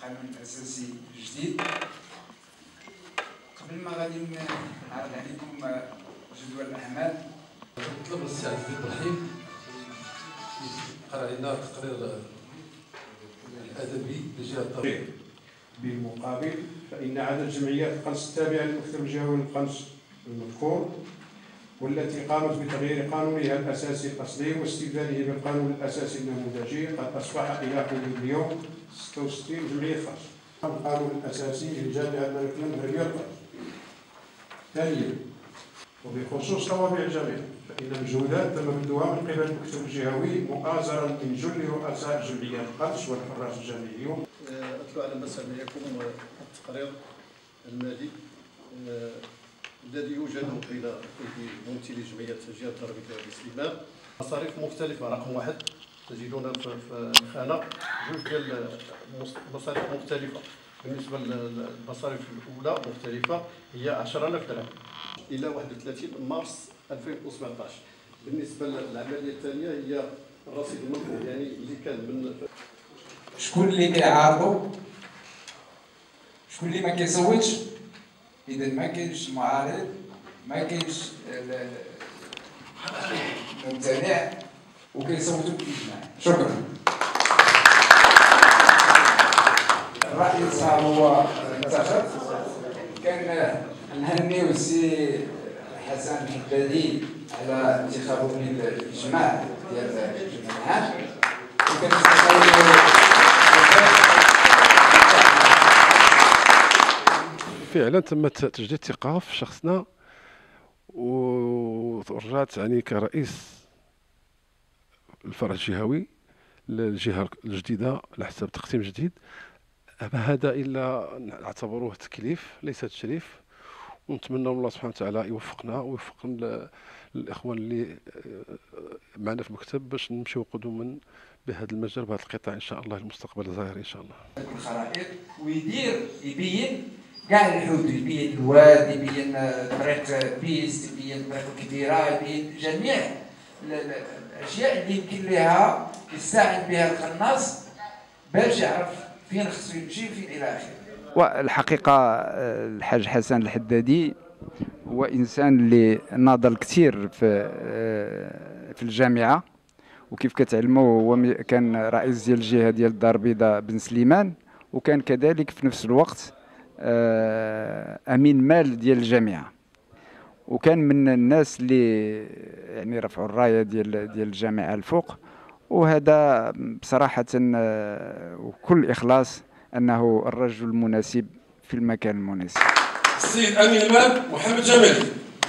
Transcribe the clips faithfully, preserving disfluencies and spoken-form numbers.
القانون الاساسي الجديد. قبل ما غادي نعرض عليكم جدول الاعمال، نطلب السي عزيز الرحيم يقرا لنا التقرير الادبي لجهه الضرير. بالمقابل فإن عدد جمعيات القنص التابعة للمكتب الجهوي للقنص المذكور والتي قامت بتغيير قانونها الأساسي الأصلي واستبداله بالقانون الأساسي النموذجي قد أصبح إلى حدود اليوم ستة وستين جمعية قنص. القانون الأساسي للجامعة الملك المغربية للقنص. ثانيا، وبخصوص طوابع الجامعة فإن المجهودات تم بذلها من قبل المكتب الجهوي مؤازرا من جل رؤساء جمعيات القنص والحراس الجامعيون. أتلو على مسامعكم التقرير المالي الذي يوجد بين ممثلي جمعية جهة التربية بسليمان. مصاريف مختلفة. رقم واحد تجدون في الخانة جوج ديال مصاريف مختلفة. بالنسبة للمصاريف الأولى مختلفة هي عشرة آلاف درهم إلى واحد وثلاثين مارس ألفين وسبعطاش. بالنسبة للعملية الثانية هي الرصيد المنقول، يعني اللي كان من شكون اللي كيعارضو، شكون اللي ما كيصوتش. اذا ما كاينش معارض، ما كاينش ممتنع، وكيصوتوا بالاجماع. شكرا. الراي الصعب هو انتخب. كان نهنيو السي حسن الحدادي على انتخابه للاجماع ديال الجمعيات، وكنستقبلوا فعلا تم تجديد الثقة في شخصنا، ورجعت يعني كرئيس الفرع الجهوي للجهة الجديدة على حسب تقسيم جديد. هذا إلا نعتبروه تكليف ليس تشريف، ونتمنى من الله سبحانه وتعالى يوفقنا ويوفق الإخوان اللي معنا في المكتب باش نمشيو قدما بهذا المجال بهذا القطاع إن شاء الله المستقبل الظاهر إن شاء الله. الخرائط ويدير يبين كاع الحدود، يبين الواد، يبين طريق بيست، يبين طريق كبيره، يبين جميع الاشياء اللي يمكن لها يستعين بها القناص باش يعرف فين خصو يمشي وفين الى اخره. والحقيقه الحاج حسن الحدادي هو انسان اللي ناضل كثير في في الجامعه، وكيف كتعلموا هو كان رئيس ديال الجهه ديال الدار البيضاء بن سليمان، وكان كذلك في نفس الوقت امين مال ديال الجامعه، وكان من الناس اللي يعني رفعوا الرايه ديال ديال الجامعه الفوق. وهذا بصراحه وكل اخلاص انه الرجل المناسب في المكان المناسب. السيد امين المال محمد جمالي.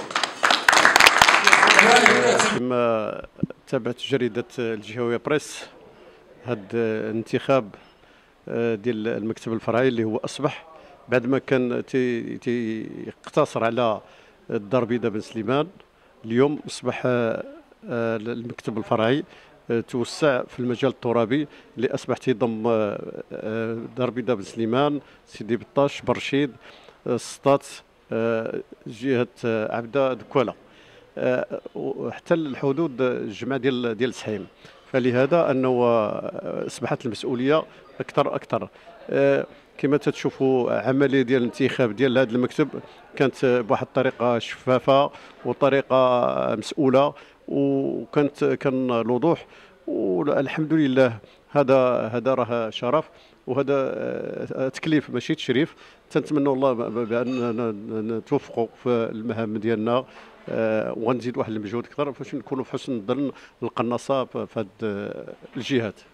كما تابعت جريده الجهويه بريس، هذا الانتخاب ديال المكتب الفرعي اللي هو اصبح بعد ما كان تيقتصر على الدار البيضاء بن سليمان، اليوم اصبح المكتب الفرعي توسع في المجال الترابي اللي اصبح تيضم دار البيضاء بن سليمان، سيدي بطاش، برشيد، سطات، جهه عبده، دكوله، وحتى الحدود الجمع ديال ديال سحيم. فلهذا انه اصبحت المسؤوليه اكثر اكثر. كما تتشوفوا عمليه ديال الانتخاب ديال هذا المكتب كانت بواحد الطريقه شفافه وطريقه مسؤوله، وكانت كان الوضوح، والحمد لله. هذا هذا راه شرف، وهذا تكليف ماشي تشريف. تنتمنى الله بان نتوفقوا في المهام ديالنا، وغنزيد واحد المجهود اكثر باش نكونوا في حسن الظن القناصه في هذه الجهات.